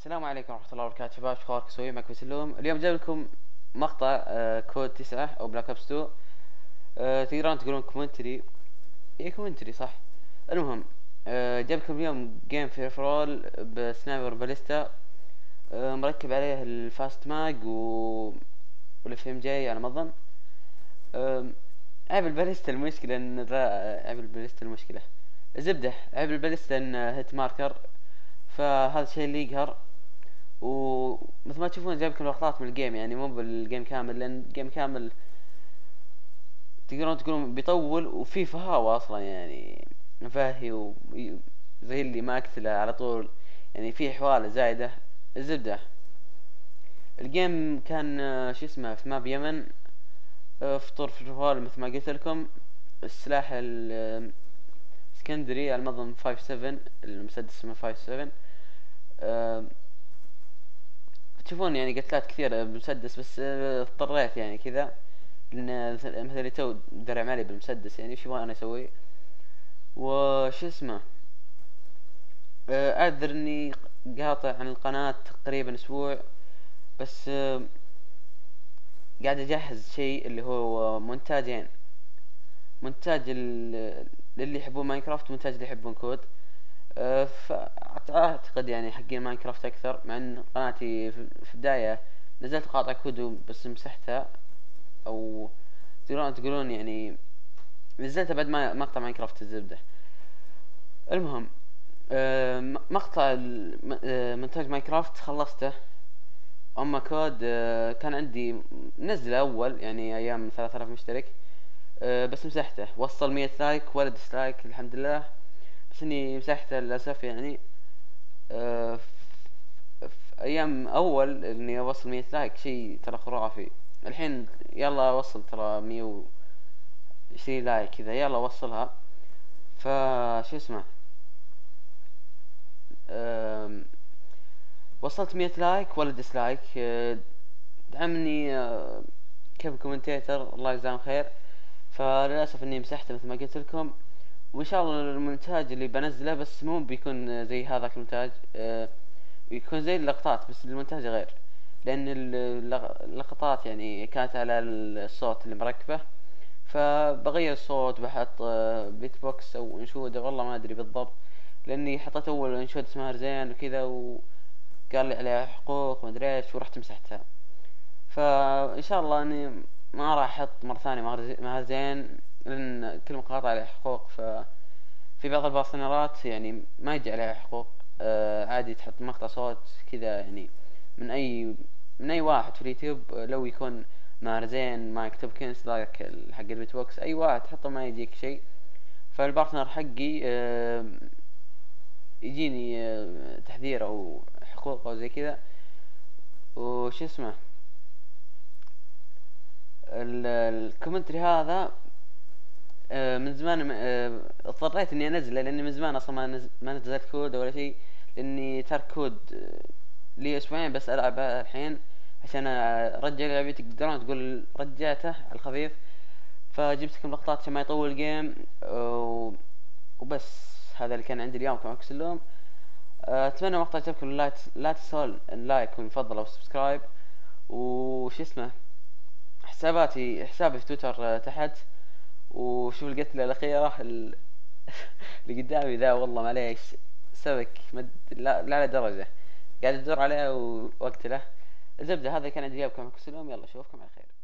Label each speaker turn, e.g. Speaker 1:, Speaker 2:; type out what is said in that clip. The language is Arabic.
Speaker 1: السلام عليكم ورحمة الله وبركاته شباب، شو اخباركم؟ سوي معكم سلوم. اليوم جايب لكم مقطع كود 9 او بلاك اوبس 2. تقدرون تقولون كومنتري، اي كومنتري صح. المهم جايب لكم اليوم جيم في فرول بسنايبر باليستا. مركب عليه الفاست ماج والاف ام جي على ما اظن. عيب الباليستا المشكلة ان عيب الباليستا المشكلة زبدة. عيب الباليستا ان هيت ماركر، فهذا الشيء اللي يقهر. ومثل ما تشوفون جايب لكم لقطات من الجيم، يعني مو بالجيم كامل، لان الجيم كامل تقدرون تقولون بيطول وفي فهاوة اصلا، يعني مفاهي زي اللي ما اقتله على طول، يعني في حوالة زايدة. الزبدة الجيم كان شو اسمه في ماب يمن. فطور في الفوال مثل ما قلت لكم. السلاح السكندري على ما اظن 57، المسدس اسمه 57. تشوفون يعني قتلات كثيرة بالمسدس، بس اضطريت يعني كذا، لان مثل تو درع مالي بالمسدس، يعني وش يبغى انا اسوي؟ وش اسمه اعذر اني قاطع عن القناة تقريبا اسبوع، بس قاعد اجهز شيء اللي هو مونتاجين. مونتاج للي يحبون ماينكرافت، مونتاج اللي يحبون كود. فاعتقد يعني حقين ماينكرافت اكثر، مع ان قناتي في بداية نزلت مقاطع كود بس مسحتها، او تقولون يعني نزلتها بعد ما مقطع ماينكرافت الزبدة. المهم مقطع مونتاج ماينكرافت خلصته. اما كود كان عندي منزله اول، يعني ايام 3000 مشترك. بس مسحته، وصل 100 لايك ولا ديسلايك الحمد لله، بس اني مسحته للاسف يعني. في ايام اول اني اوصل 100 لايك شيء ترى خرافي. الحين يلا وصل ترى 120 لايك كذا، يلا وصلها. فشو اسمه وصلت 100 لايك ولا ديسلايك. دعمني كيف كومنتيتر، الله يجزاهم خير. فللاسف اني مسحته مثل ما قلت لكم. وان شاء الله المونتاج اللي بنزله بس مو بيكون زي هذاك المونتاج، بيكون زي اللقطات بس المونتاج غير، لان اللقطات يعني كانت على الصوت اللي مركبه. فبغير الصوت، بحط بيت بوكس او انشوده، والله ما ادري بالضبط، لاني حطيت اول انشوده اسمها رزين وكذا، وقال لي عليها حقوق ومدري ايش، ورحت مسحتها. فان شاء الله اني ما راح احط مره ثانيه مهرزين، لان كل مقاطع عليها حقوق. ففي بعض الباصنرات يعني ما يجي عليها حقوق. عادي تحط مقطع صوت كذا، يعني من اي من اي واحد في اليوتيوب، لو يكون مهرزين مايك توبكنز ذاك حق البيت بوكس، اي واحد تحطه ما يجيك شيء. فالبارتنر حقي يجيني تحذير او حقوق او زي كذا. وش اسمه الكومنتري هذا من زمان اضطريت اني انزله، لاني من زمان اصلا ما نزلت كود ولا شيء، لاني ترك كود لي اسبوعين بس العب الحين عشان ارجع لعبي. تقدرون تقول رجعته على الخفيف. فجبت لكم لقطات عشان ما يطول الجيم وبس. هذا اللي كان عندي اليوم. كما كلهم اتمنى المقطع يعجبكم. لا تنسون اللايك والمفضل والسبسكرايب. وش اسمه حسابي في تويتر تحت. وشوف القتلة الأخيرة اللي قدامي ذا، والله معليش سبك لا على درجة، قاعد أدور عليه وأقتله. الزبدة هذا كان عندي اليوم. كما كل يوم، يلا أشوفكم على خير.